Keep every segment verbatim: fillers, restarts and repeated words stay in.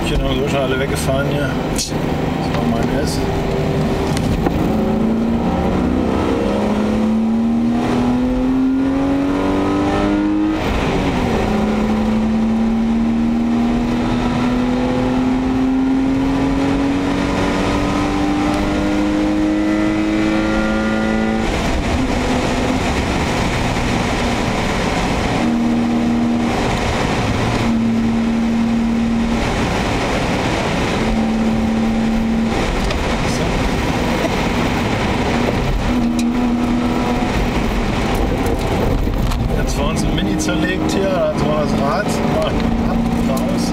Stückchen haben wir so schon alle weggefahren hier. Das war mein S. Zerlegt hier, also das Rad mal ab, raus.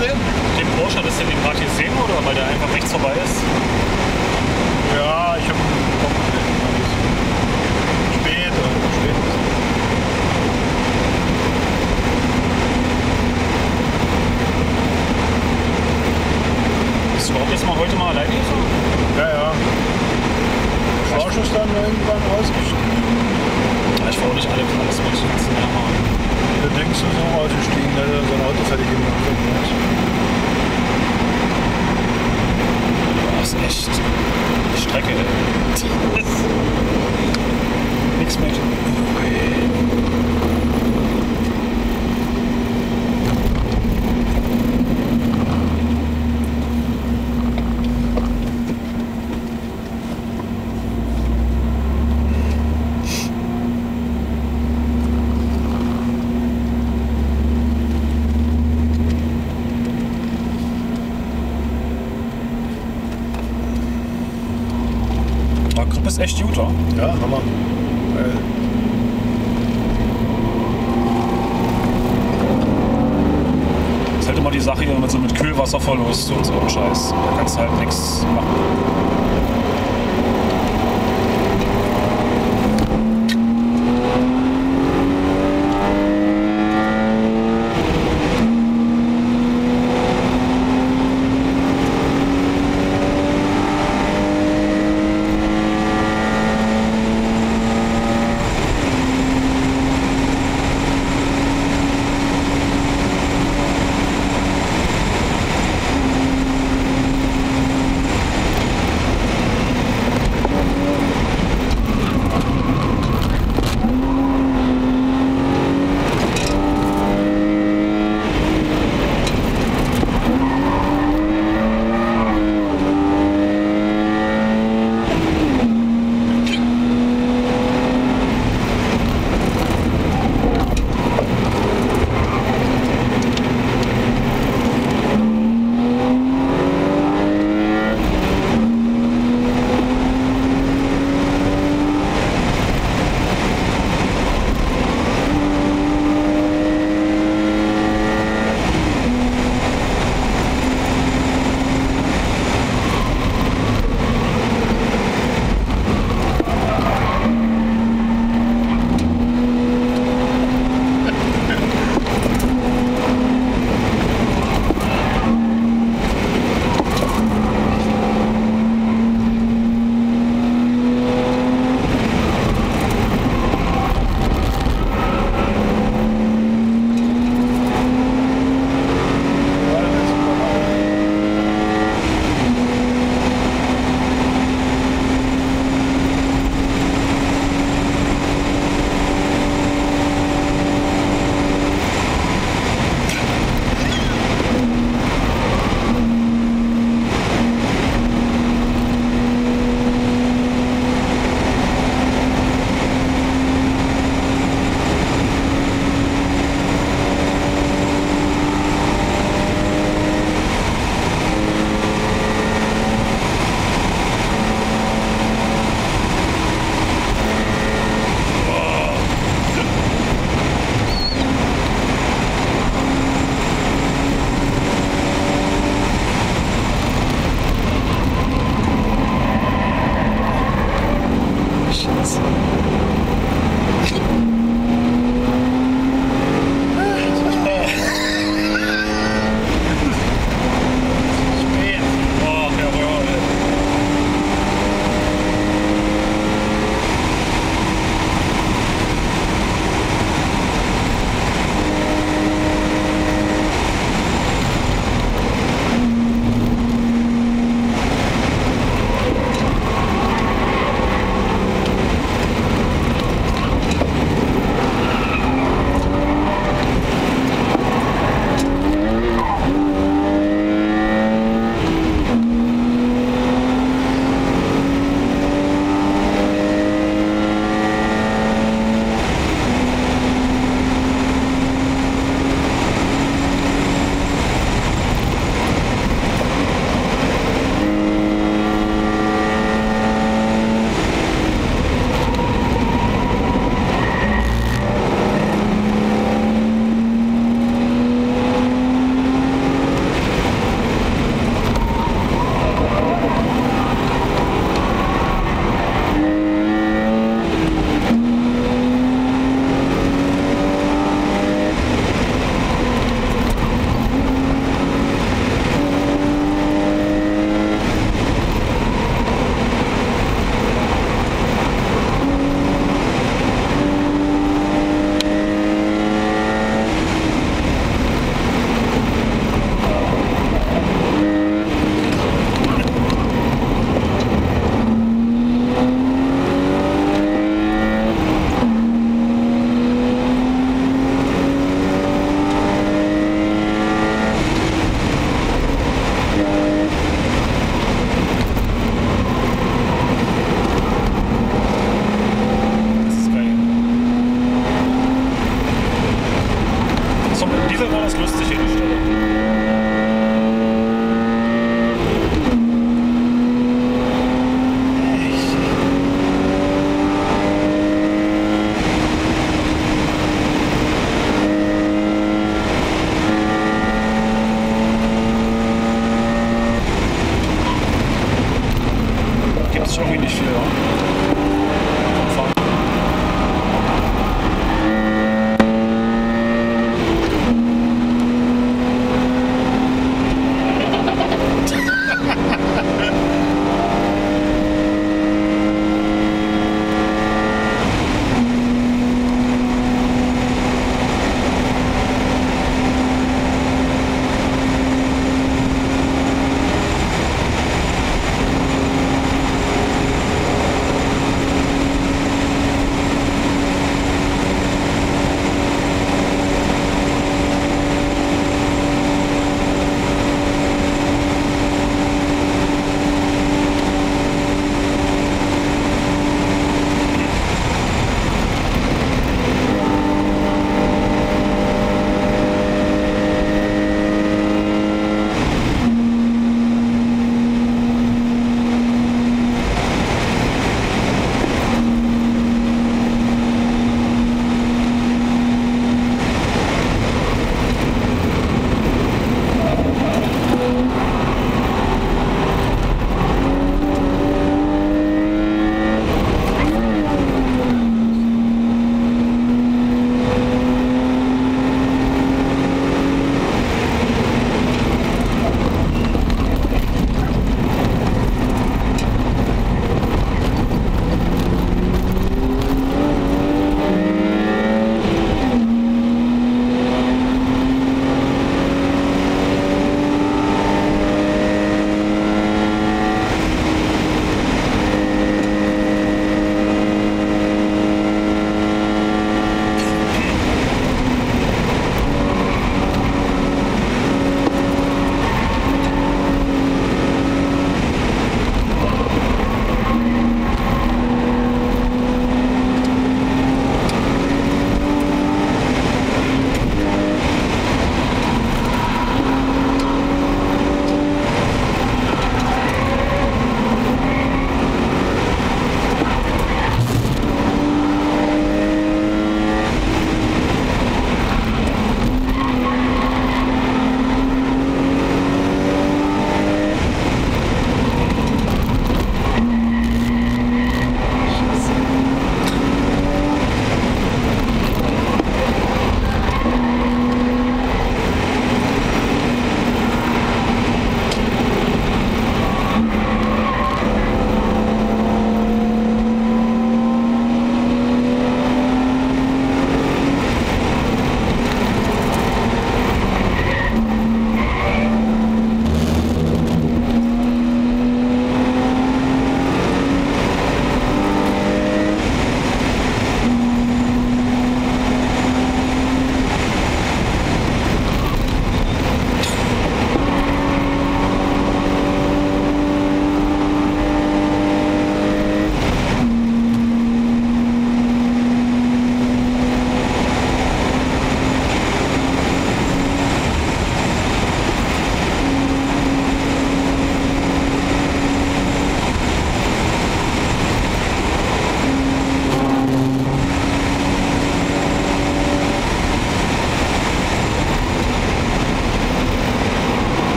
gesehen? Den Porsche, hattest du den gerade gesehen oder weil der einfach rechts vorbei ist? Ja, ich habe spät, spät. Bist du überhaupt jetzt mal heute mal alleine gefahren? Ja, ja. Schorsch ist dann irgendwann ausgestiegen. Ja, ich war auch nicht alle alles mit. Ja, Du denkst, du so ausgestiegen, dass er sein Auto fertig gemacht hat. das ist echt die Strecke. Nix mit. Du bist echt gut, oder? Ja, Hammer. Geil. Das ist halt immer die Sache, wenn man so mit Kühlwasserverlust und so ein Scheiß. Da kannst du halt nichts machen.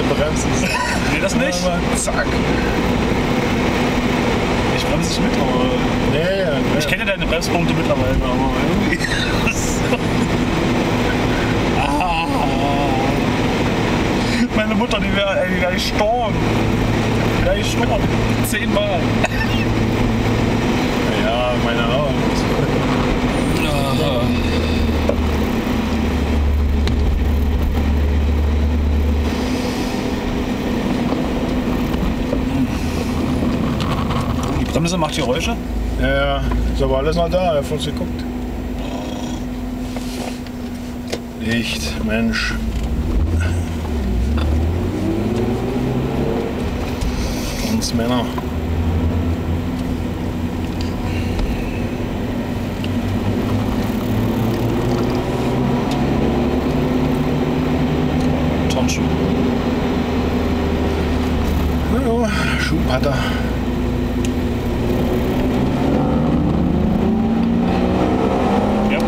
bremst es. Nee, das nicht. Aber zack. Ich bremse nicht mit, aber. Nee, ja, Ich kenne deine Bremspunkte mittlerweile, aber irgendwie. ah. Meine Mutter, die wäre ey, die wär gestorben. Die wäre gestorben. Zehnmal. Ja, meine Haut. Ah. Die Bremse macht Geräusche? Ja, ja, ist aber alles noch da, er hat uns geguckt. Licht, Mensch. Uns Männer. Turnschuh. Ja, Schuh hat er. Ja.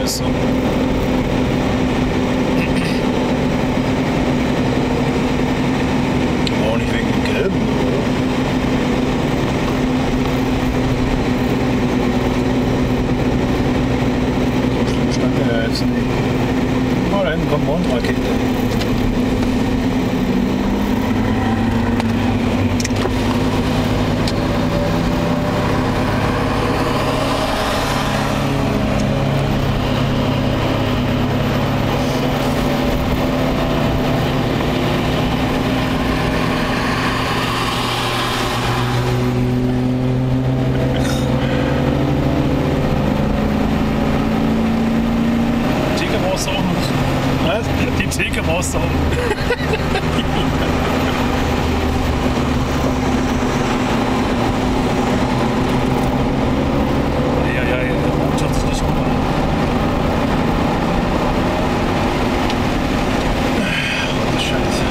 ist so. Auch nicht wegen dem Gelben, oder? So schlimm stand er ja jetzt nicht. Oh, da hinten kommt Mondrakete. Die Theke raussaugen. Ja, ja, ja, der Mond hat sich nicht gemacht. Was Scheiße.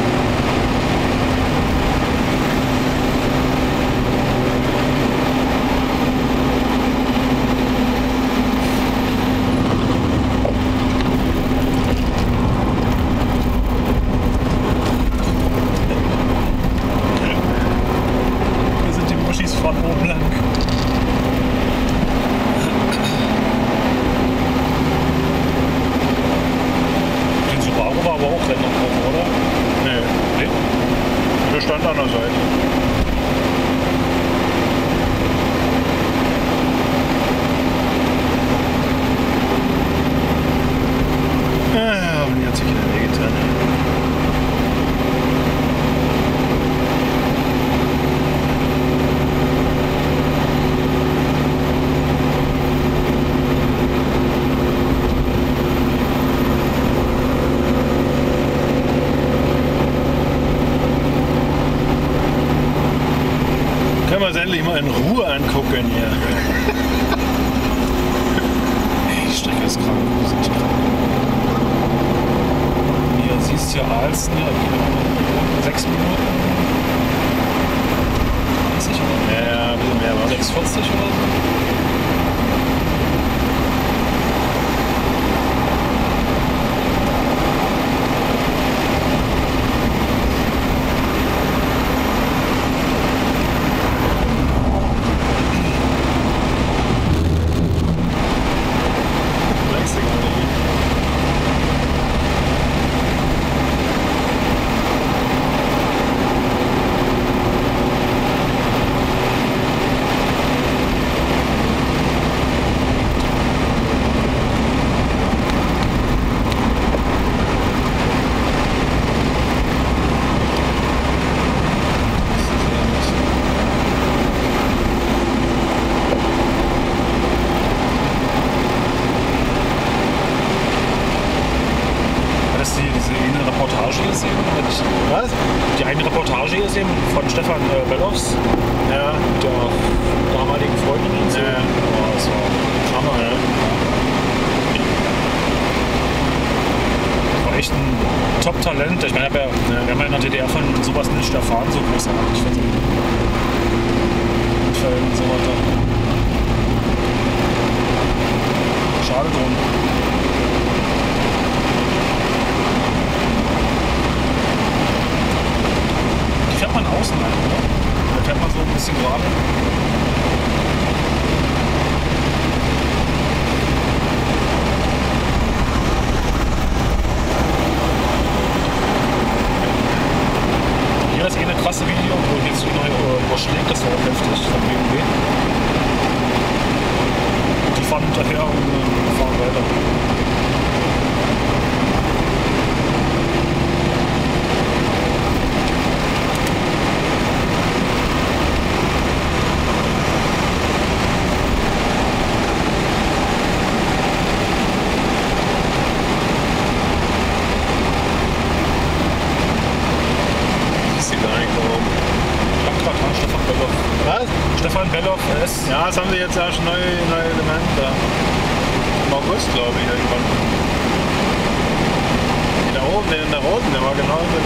Von oben lang. Den Subaru war aber auch Rennen oben, oder? Nee. Nee? Der stand an der Seite. Ah, aber die hat sich in der Wege getan. Können wir uns endlich mal in Ruhe angucken hier. Ey, die Strecke ist krank. Die ist nicht krank. Hier siehst du ja Alsten, ja, sechs Minuten. dreißig oder? Ja, ja, ein bisschen mehr was. sechs vierzig oder so. Was? Die eine Reportage gesehen von Stefan äh, Bellows, Ja. der damaligen Freundin und so. Ja. Oh, das war Hammer, ja. War echt ein Top-Talent. Ich meine, ich hab ja, Ja. wir haben ja in der D D R von sowas nicht erfahren, so großartig. Ich finde Unfällen und so weiter. Schade drum. Die fährt man außen ein, oder? Da fährt man so ein bisschen gerade. Hier ist eh eine krasse Video, wo jetzt die neue überschlägt, das war auch heftig von B M W. Die fahren hinterher und äh, fahren weiter. Stefan Bellow. Was? Stefan Bellow ist. Ja, das haben sie jetzt auch schon neue, neue Elemente da. Im August, glaube ich, irgendwann. Die da oben, der in der roten, der war genau so.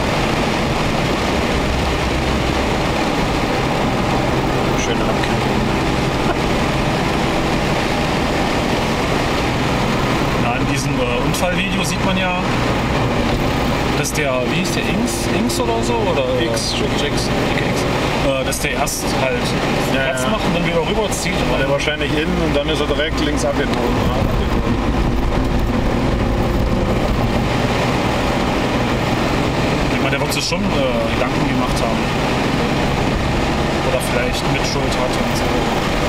Schön abkriegen. Unfallvideo sieht man ja, dass der, wie hieß der, Inks, Inks oder so? Oder, X, X, X, X äh, dass der erst halt Ja, Platz ja. macht und dann wieder rüberzieht. Und War der dann, wahrscheinlich innen und dann ist er direkt links abgebogen. ich meine, der wird sich schon äh, Gedanken gemacht haben. Oder vielleicht Mitschuld hat und so.